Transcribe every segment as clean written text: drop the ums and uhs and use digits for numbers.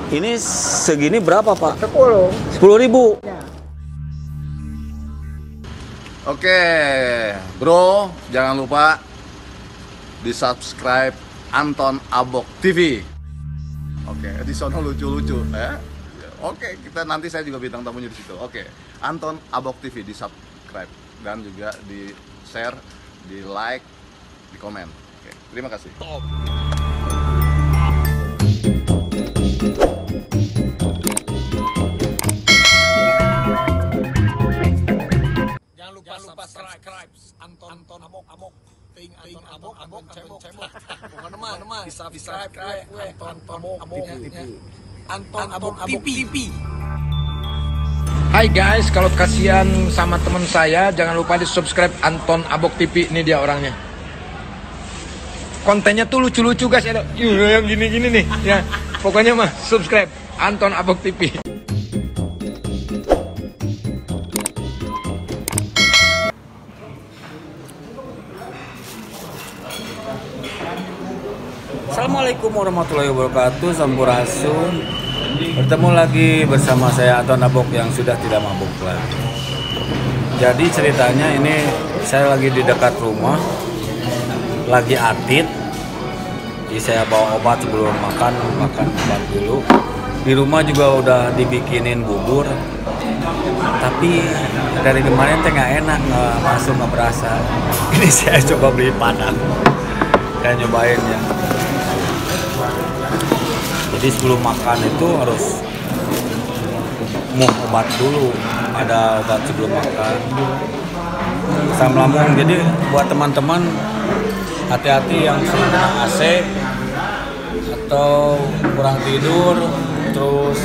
Ini segini berapa, Pak? 10. 10.000. Ya. Oke, bro, jangan lupa di subscribe Anton Abok TV. Oke, di sono lucu-lucu ya. Oke, nanti saya juga bintang tamunya di situ. Oke, Anton Abok TV di subscribe dan juga di share, di like, di komen. Oke, terima kasih. Jangan lupa subscribe Anton Abok ting Abok cebok teman-teman di subscribe Anton Abok TV. Hai guys, kalau kasihan sama teman saya, jangan lupa di subscribe Anton Abok TV. Ini dia orangnya. Kontennya tuh lucu-lucu guys, ada yang gini-gini nih ya. Pokoknya mah subscribe Anton Abok TV. Assalamualaikum warahmatullahi wabarakatuh. Sampurasun. Bertemu lagi bersama saya Anton Abok yang sudah tidak mabuk lagi. Jadi ceritanya ini saya lagi di dekat rumah, lagi atit. Jadi saya bawa obat sebelum makan obat dulu. Di rumah juga udah dibikinin bubur. Tapi dari kemarin teh nggak enak, nggak berasa. Ini saya coba beli Padang. Saya nyobain ya. Jadi sebelum makan itu harus mau obat dulu, ada obat sebelum makan. Asam lambung. Jadi buat teman-teman hati-hati yang sering kena AC atau kurang tidur, terus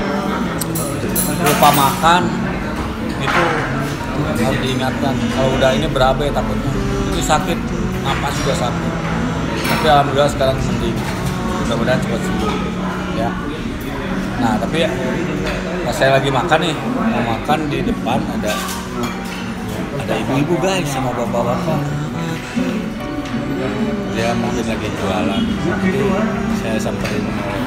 lupa makan, itu harus diingatkan. Kalau udah ini berabe takutnya, itu sakit, napas juga sakit. Tapi alhamdulillah sekarang mending, mudah-mudahan cepat sembuh ya. Nah tapi pas saya lagi makan nih, mau makan, di depan ada ibu-ibu guys sama bapak-bapak. Dia mungkin lagi jualan. Nanti saya samperin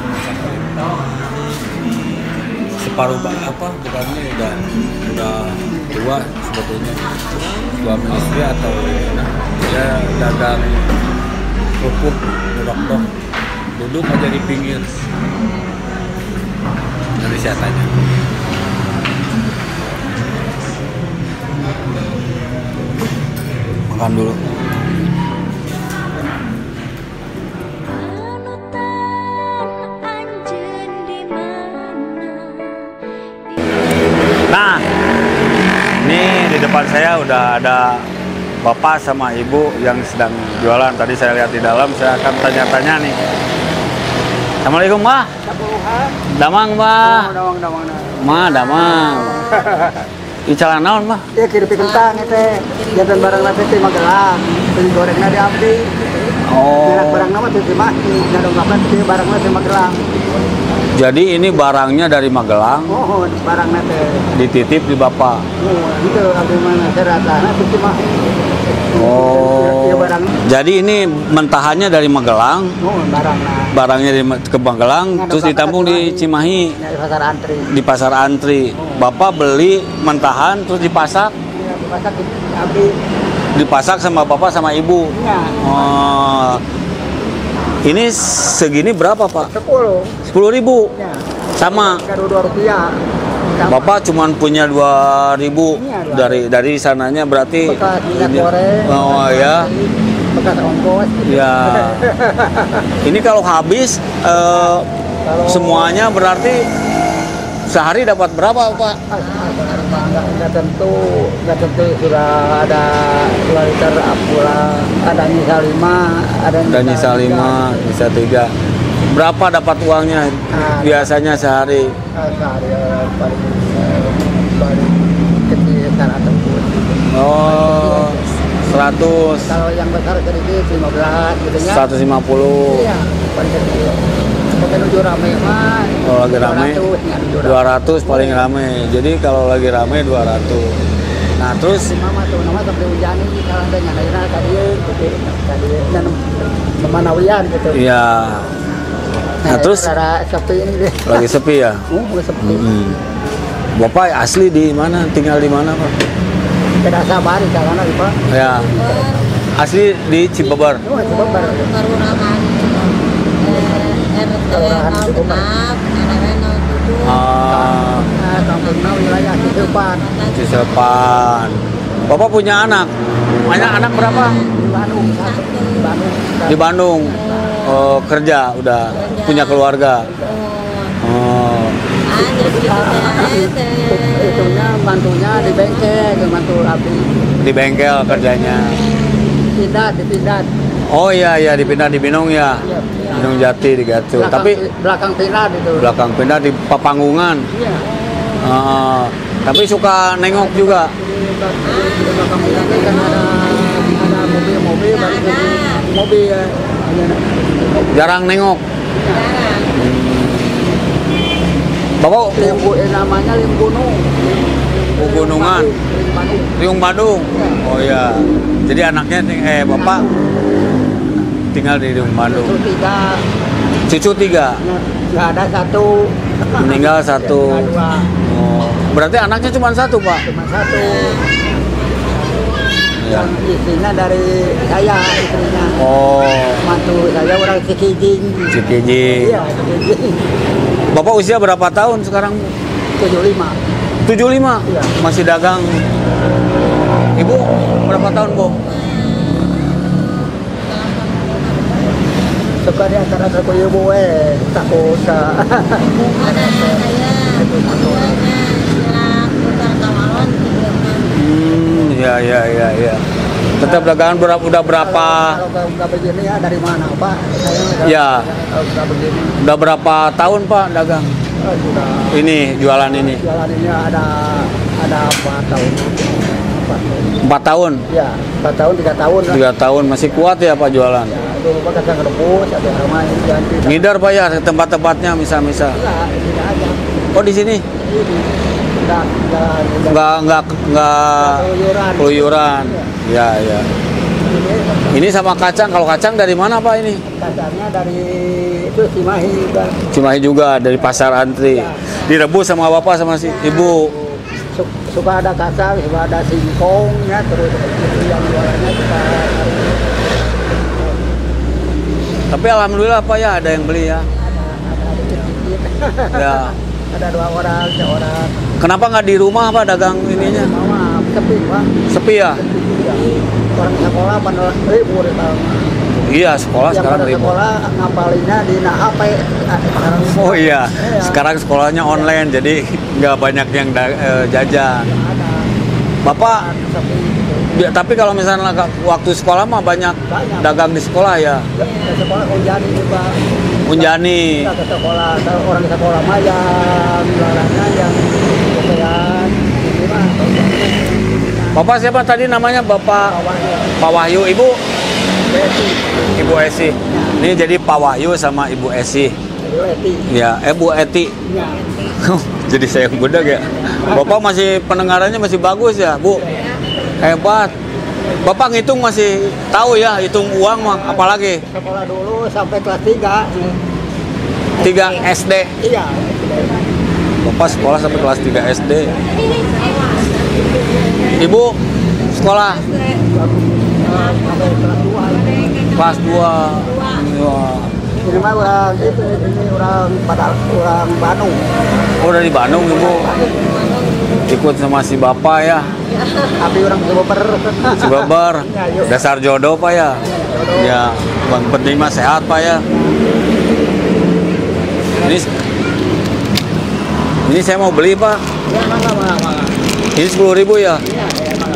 separuh bukannya udah tua sebetulnya, suami istri atau dia dagang kerupuk dok duduk aja di pinggir. Nanti saya tanya. Makan dulu. Nah, ini di depan saya udah ada bapak sama ibu yang sedang jualan. Tadi saya lihat di dalam, saya akan tanya-tanya nih. Assalamualaikum, Mbah. Damang, Mbah. Damang. Damang. Icalan naon, Mbah? Ya kiripi kentang itu. Jantan barang nanti di Magelang. Beli gorengnya di Abdi. Oh. Barang nama di Cimahi. Jangan kapan di barangnya di Magelang. Jadi ini barangnya dari Magelang. Oh, barang nanti. Dititip di bapak. Oh, itu abdi mana serata nanti Cimahi. Oh. Ya barang. Jadi ini mentahannya dari Magelang. Oh, barang. Barangnya ke Magelang, terus ditampung di Cimahi. Ya, di pasar antri. Di pasar antri. Bapak beli mentahan terus dipasak. Ya, di pasar di Abdi. Dipasak sama bapak sama ibu. Ya. Oh. Ini segini berapa, Pak? 10. 10.000. Ya. Sama. Kado Rp2. Bapak cuman punya 2.000 Iya, dari sananya berarti. Bekas minyak goreng. Oh ya. Bekas ongkos. Ya. Ini kalau habis semuanya berarti sehari dapat berapa, Pak? Nggak tentu sudah ada 2 liter Apula, ada nyisa 5, ada nyisa 5, nyisa 3. Berapa dapat uangnya biasanya sehari? Sehari paling kecil 100. Oh, 100. Kalau yang besar sedikit 15 gitu ya. 150. Iya, paling kecil. Pakai nuju rame mah. Kalau lagi rame 200 paling rame. Jadi kalau lagi rame 200. Nah, terus mama tuh nama sampai hujani kalau ada nyalain tadi dan memanawian gitu. Iya. Nah, terus Rada sepi ini deh. lagi sepi ya. Mulai sepi. Bapak asli di mana? Tinggal di mana, Pak? Tidak sabar di jalan lagi Pak. Ya. Asli di Cibabar. Cuma coba baru. Ah, Kampungnya wilayah Cisepan. Cisepan. Bapak punya anak? Anak berapa? Di Bandung satu. Di Bandung. Di Bandung. Oh, kerja udah punya keluarga. Oh. Itunya bantunya di bengkel, bantu api. Di bengkel kerjanya. Dipindah. Oh iya dipindah di Binong ya. Binong Jati di Gatu. Tapi belakang pindah itu. belakang pindah di Papanggungan. Iya. Tapi suka nengok juga. Di belakang pindah itu kan ada mobil mobil ya. Jarang nengok. Bapak Namanya Lim Gunung. Gunungan. Bandung. Riung Badung. Oh iya. Jadi anaknya Bapak tinggal di Riung Badung. Cucu 3. Cucu 3. Nggak ada 1. Meninggal 1. Dua. Oh. Berarti anaknya cuma 1, Pak. Cuma 1. Ya. Yang istrinya dari saya istrinya. Oh. Mantu saya orang Cikijing. Cikijing. Iya, Cikijing. Bapak usia berapa tahun sekarang? 75. 75. Iya. Masih dagang. Ibu berapa tahun, Bu? Suka di antara aku ibu takut Ya. Tetap dagangan udah berapa? Kalau nggak begini ya dari mana Pak? Saya Ya. Kalau nggak begini Udah berapa tahun, Pak, dagang? sudah Ini jualan ini. jalan ini ada 4 tahun. 4 tahun. Ya, 4 tahun 3 tahun lah. 3 tahun masih kuat ya, Pak, jualan. Ya, dulu Pak kacang rebus, ada ramai ganti. Ngidar, Pak, ya ke tempat-tempatnya misal-misal. Enggak, tidak aja. Oh, di sini. Ini Enggak keluyuran. Ya. Ini sama kacang. Kalau kacang dari mana, Pak, ini? Kacangnya dari itu Cimahi juga. Cimahi juga dari pasar antri. Direbus sama Bapak sama si Ibu. Suka ada kacang, suka ada singkong ya, terus yang jualannya kita Tapi alhamdulillah, Pak, ya ada yang beli ya. ada dikit-dikit. Ya. Ada 2 orang, 3 orang. Kenapa nggak di rumah, Pak, dagang ininya? Mama sepi Pak. Sepi ya? Ya. Orang sekolah pada ribu di tahun. Iya, sekolah Yang sekarang pada ribet. sekolah ngapalinnya di HP. Sekarang Oh iya, sekarang sekolahnya online, jadi nggak banyak yang jajan. ada Bapak, sepi gitu. tapi kalau misalnya waktu sekolah mah banyak dagang di sekolah ya. Ke sekolah Unjani juga. Unjani. Kita ke sekolah, orang sekolah mah yang jualannya yang kepean. Ini mah Bapak siapa tadi namanya? Bapak Pak Wahyu. Ibu? Beti. Ibu Esi. Ini jadi Pak Wahyu sama Ibu Esi. Beti. Ya, Bu Eti. Ya. Jadi saya budak ya. Bapak masih pendengarannya masih bagus ya, Bu. Hebat. Bapak ngitung masih tahu ya, hitung uang mah apalagi. Sekolah dulu sampai kelas 3. 3 SD. Iya. Bapak sekolah sampai kelas 3 SD. Ibu sekolah Sampai kelas 2. kelas 2. Ini mah orang itu, ini orang Bandung. Oh, dari Bandung, Ibu. Ikut sama si Bapak ya. Tapi orang Cibabar. Cibabar. Dasar jodoh, Pak ya. Ya, yang penting mah sehat, Pak ya. Ini saya mau beli, Pak. Ya, mangga. Ini 10.000 ya. Iya, mangga.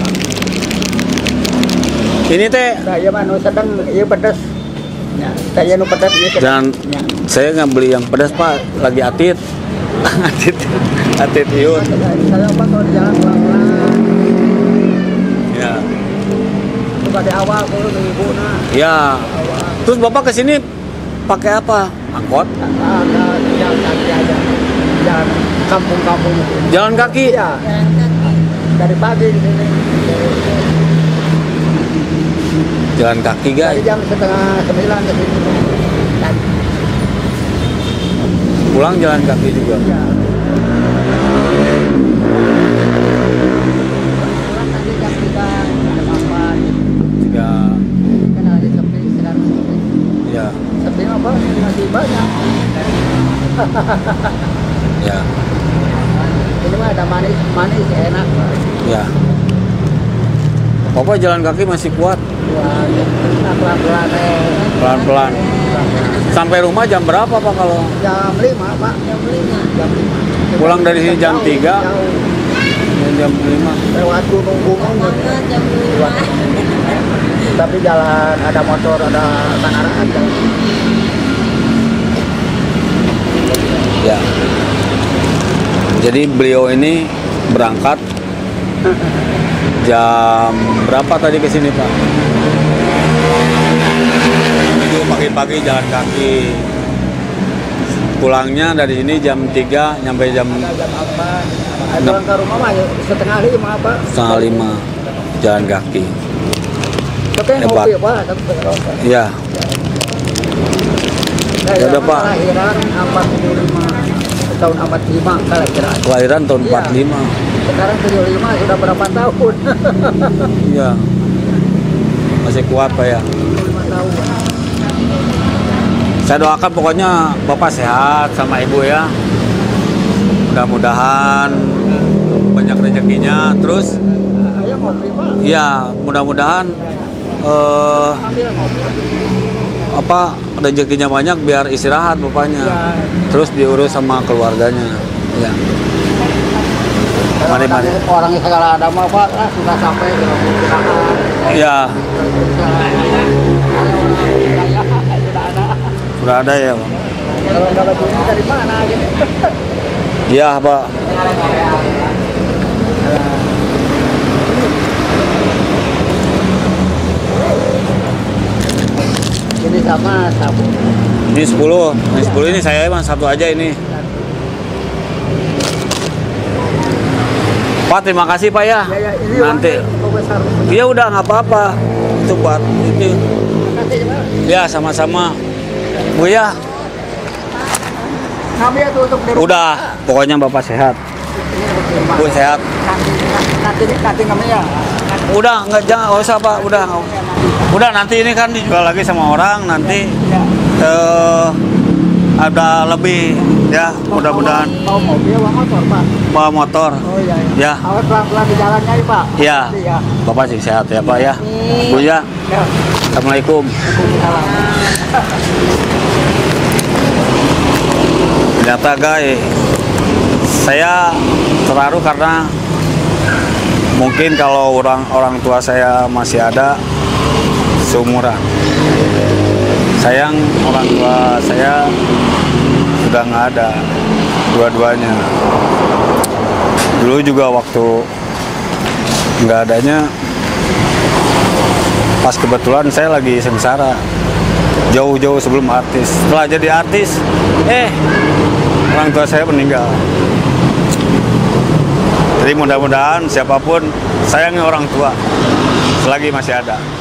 Ini teh Saya mah nu sedang ieu pedas. Ya, saya nu pedas ieu. jangan Ya. saya nggak beli yang pedas, Pak. Lagi atit. atit iut. Saya apa kalau di jalan pelan-pelan. Ya. Coba di awal dulu di ibu nah. Ya. Terus Bapak ke sini pakai apa? Angkot? Jalan kaki aja. Jalan kampung-kampung itu. Jalan kaki? Iya. Dari pagi di sini. Jalan kaki, Dari guys. jam 8:30 ke sini. Dan Pulang jalan kaki juga. Iya. Pulang nanti jam 3, jam 4. Tiga. Kan lagi sepi, sekarang sepi. Ya. Sepi apa? Masih banyak. Ya. Ini mah ada manis enak. Ya. Papa jalan kaki masih kuat. Wah, kita pelan-pelan. Pelan-pelan. Sampai rumah jam berapa Pak kalau? Jam 5, Pak. Jam 5. Pulang dari sini jam 3. Jauh. Jam 5. Lewat gunung-gunung. Jam 5. Tapi jalan ada motor, ada kendaraan. Ya. Jadi beliau ini berangkat jam berapa tadi ke sini Pak? Itu pagi-pagi jalan kaki. Pulangnya dari sini jam 3 nyampe jam Jam 4. Pulang ke rumah mah setengah 5, Pak. setengah 5 jalan kaki. Tapi Hebat. ngopi, Pak. Tapi rokok. Ya, Ya udah, Pak. Kelahiran 45 tahun 45 kelahiran. kelahiran tahun Iya. 45. Sekarang 75 sudah berapa tahun? Iya. Masih kuat Pak ya. 75 tahun. Saya doakan pokoknya Bapak sehat sama Ibu ya. Mudah-mudahan banyak rezekinya. Terus Ayo ngopi, Pak. ya mudah-mudahan Ambil ngopi. rezekinya banyak biar istirahat bapaknya. Ya. Terus diurus sama keluarganya. Ya. Mari. Orang yang segala ada mah, Pak, sudah sampai ke istirahat. Ya, Sudah ada. sudah ada ya Pak. Kalau nggak begini dari mana gitu? Iya Pak. Ini sama sabun. Ini 10. Ini 10 ini saya emang satu aja ini. Pak, terima kasih Pak ya. Ya, ini Nanti. uangnya besar. Iya udah nggak apa-apa. Itu buat ini. Kasih, Pak. Ya sama-sama. Bu ya. Kami itu untuk di rumah. Udah. Pokoknya Bapak sehat. Ini untuk di rumah. Bu sehat. Nanti kami ya. Udah nggak jangan nggak usah Pak. Udah nanti ini kan dijual lagi sama orang nanti ada lebih ya mudah-mudahan Mau mobil, mau motor, Pak. bawa motor. Oh iya. Ya. Awas pelan-pelan di jalannya, Pak. Ya. Nanti ya. Bapak sih sehat ya Pak ya. Bu ya. Ya. Assalamualaikum. Waalaikumsalam. Ternyata guys, saya terharu karena mungkin kalau orang tua saya masih ada seumuran. Sayang orang tua saya sudah nggak ada dua-duanya. Dulu juga waktu nggak adanya, pas kebetulan saya lagi sengsara jauh-jauh sebelum artis. Setelah jadi artis, orang tua saya meninggal. Jadi mudah-mudahan siapapun sayangi orang tua selagi masih ada.